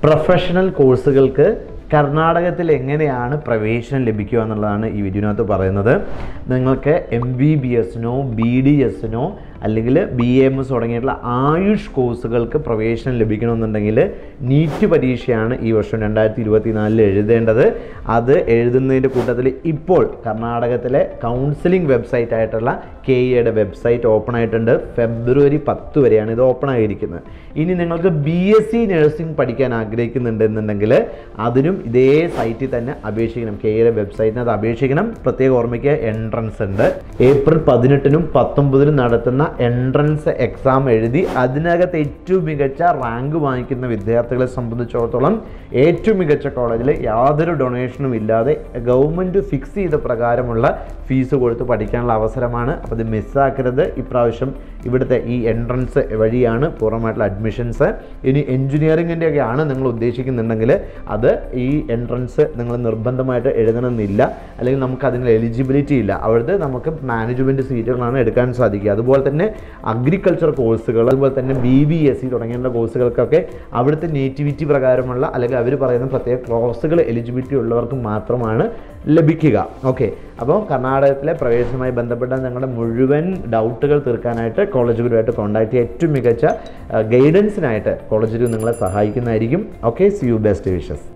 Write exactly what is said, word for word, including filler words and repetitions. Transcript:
Professional കോഴ്സുകൾക്ക് കർണാടകത്തിൽ എങ്ങനെയാണ് പ്രവേശനം ലഭിക്കുക എന്നുള്ളതാണ് ഈ വീഡിയോനകത്ത് പറയുന്നത്. നിങ്ങൾക്ക് എം ബി ബി എസിനോ ബി ഡി എസിനോ അല്ലെങ്കിൽ ബി എം എസ് തുടങ്ങിയിട്ടുള്ള ആയുഷ് കോഴ്സുകൾക്ക് പ്രവേശനം ലഭിക്കണമെന്നുണ്ടെങ്കിൽ നീറ്റ് പരീക്ഷയാണ് ഈ വർഷം രണ്ടായിരത്തി ഇരുപത്തി നാലിൽ എഴുതേണ്ടത്. അത് എഴുതുന്നതിൻ്റെ കൂട്ടത്തിൽ ഇപ്പോൾ കർണാടകത്തിലെ കൗൺസിലിംഗ് വെബ്സൈറ്റ് ആയിട്ടുള്ള കെ ഇയുടെ വെബ്സൈറ്റ് ഓപ്പൺ ആയിട്ടുണ്ട്. ഫെബ്രുവരി പത്ത് വരെയാണ് ഇത് ഓപ്പൺ ആയിരിക്കുന്നത്. ഇനി നിങ്ങൾക്ക് ബി എസ് സി നഴ്സിംഗ് പഠിക്കാൻ ആഗ്രഹിക്കുന്നുണ്ടെന്നുണ്ടെങ്കിൽ അതിനും ഇതേ സൈറ്റിൽ തന്നെ അപേക്ഷിക്കണം. കെ ഇയുടെ വെബ്സൈറ്റിനകത്ത് അപേക്ഷിക്കണം. പ്രത്യേക ഓർമ്മിക്കുക, എൻട്രൻസ് ഉണ്ട്. ഏപ്രിൽ പതിനെട്ടിനും പത്തൊമ്പതിനും നടത്തുന്ന എൻട്രൻസ് എക്സാം എഴുതി അതിനകത്ത് ഏറ്റവും മികച്ച റാങ്ക് വാങ്ങിക്കുന്ന വിദ്യാർത്ഥികളെ സംബന്ധിച്ചിടത്തോളം ഏറ്റവും മികച്ച കോളേജിൽ യാതൊരു ഡൊണേഷനും ഇല്ലാതെ ഗവൺമെൻറ് ഫിക്സ് ചെയ്ത പ്രകാരമുള്ള ഫീസ് കൊടുത്ത് പഠിക്കാനുള്ള അവസരമാണ്. അപ്പോൾ ഇത് മിസ്സാക്കരുത്. ഇപ്രാവശ്യം ഇവിടുത്തെ ഈ എൻട്രൻസ് വഴിയാണ് പൂർണ്ണമായിട്ടുള്ള അഡ്മിഷൻസ്. ഇനി എൻജിനീയറിങ്ങിൻ്റെ ഒക്കെ ആണ് നിങ്ങൾ ഉദ്ദേശിക്കുന്നുണ്ടെങ്കിൽ അത് ഈ എൻട്രൻസ് നിങ്ങൾ നിർബന്ധമായിട്ട് എഴുതണമെന്നില്ല, അല്ലെങ്കിൽ നമുക്ക് അതിന് എലിജിബിലിറ്റി ഇല്ല. അവിടുത്തെ നമുക്ക് മാനേജ്മെൻറ്റ് സീറ്റുകളാണ് എടുക്കാൻ സാധിക്കുക. അതുപോലെ തന്നെ അഗ്രികൾച്ചർ കോഴ്സുകൾ, അതുപോലെ തന്നെ ബി ബി എസ് സി തുടങ്ങിയുള്ള കോഴ്സുകൾക്കൊക്കെ അവിടുത്തെ നേറ്റിവിറ്റി പ്രകാരമുള്ള അല്ലെങ്കിൽ അവർ പറയുന്ന പ്രത്യേക കോഴ്സുകൾ എലിജിബിലിറ്റി ഉള്ളവർക്ക് മാത്രമാണ് ലഭിക്കുക. ഓക്കെ, അപ്പോൾ കർണാടകത്തിലെ പ്രവേശനവുമായി ബന്ധപ്പെട്ട നിങ്ങളുടെ മുഴുവൻ ഡൗട്ടുകൾ തീർക്കാനായിട്ട് കോളേജുകളുമായിട്ട് കോൺടാക്ട് ചെയ്യുക. ഏറ്റവും മികച്ച ഗൈഡൻസിനായിട്ട് കോളേജുകൾ നിങ്ങളെ സഹായിക്കുന്നതായിരിക്കും. Okay, see you, best wishes.